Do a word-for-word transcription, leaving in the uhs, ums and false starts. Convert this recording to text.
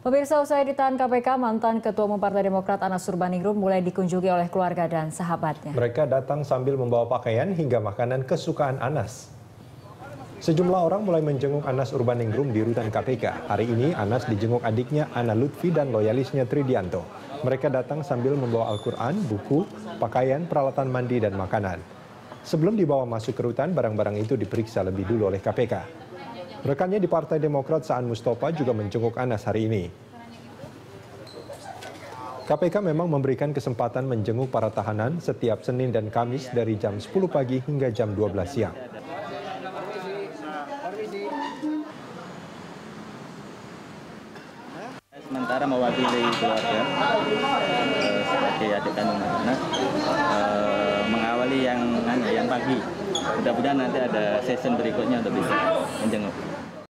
Pemirsa, usai ditahan K P K, mantan Ketua Umum Partai Demokrat Anas Urbaningrum mulai dikunjungi oleh keluarga dan sahabatnya. Mereka datang sambil membawa pakaian hingga makanan kesukaan Anas. Sejumlah orang mulai menjenguk Anas Urbaningrum di rutan K P K. Hari ini Anas dijenguk adiknya Ana Lutfi dan loyalisnya Tridianto. Mereka datang sambil membawa Al-Quran, buku, pakaian, peralatan mandi, dan makanan. Sebelum dibawa masuk ke rutan, barang-barang itu diperiksa lebih dulu oleh K P K. Rekannya di Partai Demokrat Saan Mustafa juga menjenguk Anas hari ini. K P K memang memberikan kesempatan menjenguk para tahanan setiap Senin dan Kamis dari jam sepuluh pagi hingga jam dua belas siang. Sementara mewakili keluarga eh, sebagai adik kandung Anas eh, mengawali yang yang pagi. Mudah-mudahan nanti ada season berikutnya untuk bisa menjenguk.